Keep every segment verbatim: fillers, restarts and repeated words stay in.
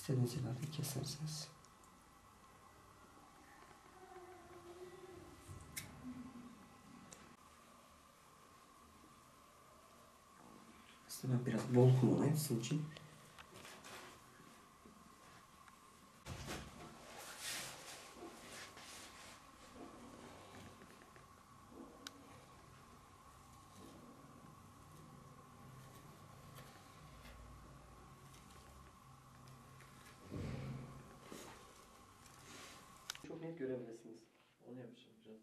İstediğiniz yerlerde kesersiniz. Aslında ben biraz bol kullanayım sizin için. Çok net görebilirsiniz. Onu yapacağım biraz.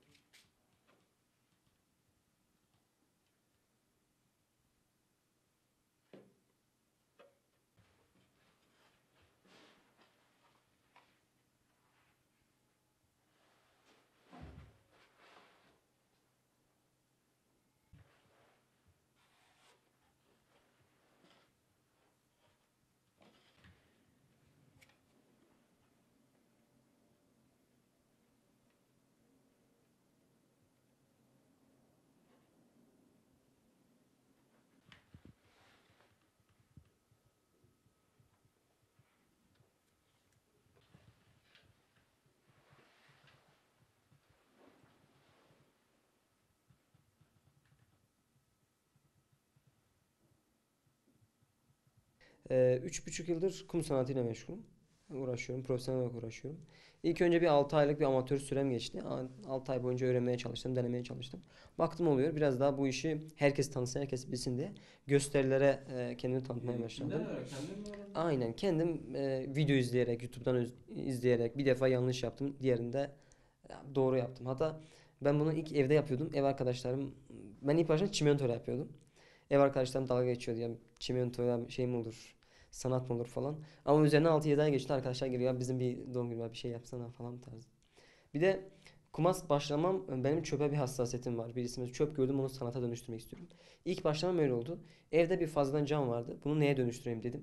Ee, üç buçuk yıldır kum sanatıyla meşgulüm. Uğraşıyorum, profesyonel olarak uğraşıyorum. İlk önce bir altı aylık bir amatör sürem geçti. altı ay boyunca öğrenmeye çalıştım, denemeye çalıştım. Baktım oluyor. Biraz daha bu işi herkes tanısın, herkes bilsin diye gösterilere e, kendimi tanıtmaya başladım. Kimden öğren? Kendin mi öğrendin? Aynen kendim e, video izleyerek, YouTube'dan öz- izleyerek bir defa yanlış yaptım, diğerinde ya, doğru yaptım. Hatta ben bunu ilk evde yapıyordum. Ev arkadaşlarım, ben ilk başta çimentoyla yapıyordum. Ev arkadaşlarım dalga geçiyordu ya, çimentoya şey mi olur, sanat mı olur falan. Ama üzerinden altı yedi ay geçti, arkadaşlar geliyor ya bizim bir doğum günü var, bir şey yapsana falan tarzı. Bir de kumas başlamam, benim çöpe bir hassasiyetim var. Birisinde çöp gördüm, onu sanata dönüştürmek istiyorum. İlk başlamam öyle oldu. Evde bir fazladan cam vardı. Bunu neye dönüştüreyim dedim.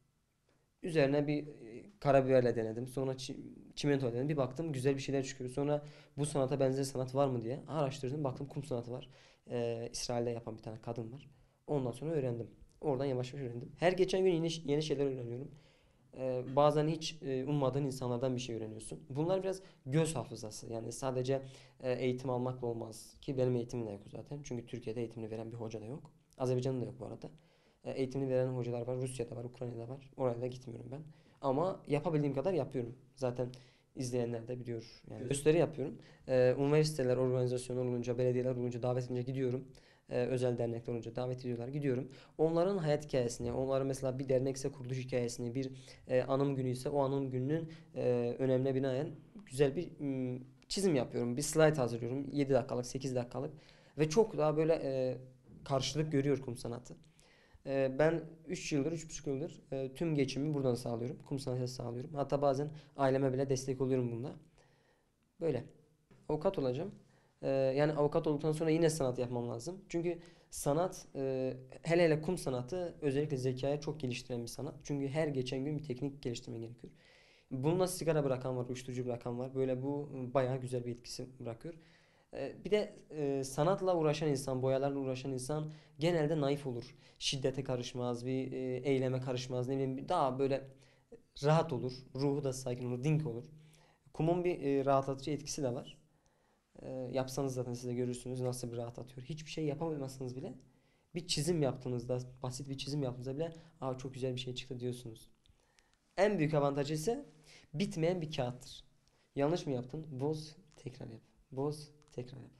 Üzerine bir e, karabiberle denedim. Sonra çi çimento denedim. Bir baktım güzel bir şeyler çıkıyor. Sonra bu sanata benzer sanat var mı diye araştırdım. Baktım kum sanatı var. Ee, İsrail'de yapan bir tane kadın var. Ondan sonra öğrendim. Oradan yavaş yavaş öğrendim. Her geçen gün yeni, yeni şeyler öğreniyorum. Ee, bazen hiç e, ummadığın insanlardan bir şey öğreniyorsun. Bunlar biraz göz hafızası. Yani sadece e, eğitim almakla olmaz. Ki benim eğitimim de yok zaten. Çünkü Türkiye'de eğitimini veren bir hoca da yok. Azerbaycan'da da yok bu arada. E, eğitimini veren hocalar var. Rusya'da var, Ukrayna'da var. Oraya da gitmiyorum ben. Ama yapabildiğim kadar yapıyorum. Zaten izleyenler de biliyor. Yani gösteri yapıyorum. E, üniversiteler, organizasyonlar olunca, belediyeler olunca, davet edince gidiyorum. E, özel dernekler olunca davet ediyorlar, gidiyorum. Onların hayat hikayesini, onların mesela bir dernekse kuruluş hikayesini, bir e, anım günü ise o anım gününün e, önemine binaen güzel bir m, çizim yapıyorum. Bir slide hazırlıyorum. yedi dakikalık, sekiz dakikalık ve çok daha böyle e, karşılık görüyor kum sanatı. E, ben üç yıldır, üç buçuk yıldır e, tüm geçimimi buradan sağlıyorum. Kum sanatıyla sağlıyorum. Hatta bazen aileme bile destek oluyorum bunda. Böyle. Avukat olacağım. Ee, yani avukat olduktan sonra yine sanat yapmam lazım. Çünkü sanat, e, hele hele kum sanatı özellikle zekaya çok geliştiren bir sanat. Çünkü her geçen gün bir teknik geliştirme gerekiyor. Bununla sigara bırakan var, uyuşturucu bırakan var. Böyle bu bayağı güzel bir etkisi bırakıyor. Ee, bir de e, sanatla uğraşan insan, boyalarla uğraşan insan genelde naif olur. Şiddete karışmaz, bir e, eyleme karışmaz. Ne bileyim daha böyle rahat olur. Ruhu da sakin olur, dink olur. Kumun bir e, rahatlatıcı etkisi de var. E, yapsanız zaten siz de görürsünüz nasıl bir rahatlatıyor. Hiçbir şey yapamazsanız bile bir çizim yaptığınızda, basit bir çizim yaptığınızda bile aa çok güzel bir şey çıktı diyorsunuz. En büyük avantajı ise bitmeyen bir kağıttır. Yanlış mı yaptın? Boz, tekrar yap. Boz, tekrar yap.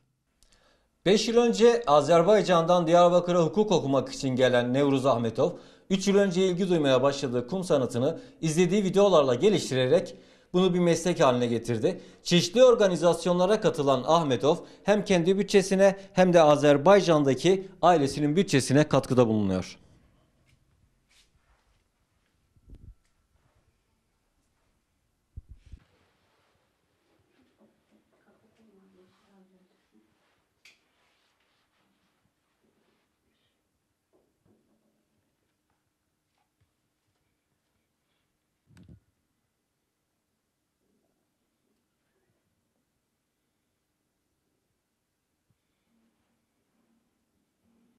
beş yıl önce Azerbaycan'dan Diyarbakır'a hukuk okumak için gelen Nevruz Ahmetov, üç yıl önce ilgi duymaya başladığı kum sanatını izlediği videolarla geliştirerek bunu bir meslek haline getirdi. Çeşitli organizasyonlara katılan Ahmetov hem kendi bütçesine hem de Azerbaycan'daki ailesinin bütçesine katkıda bulunuyor.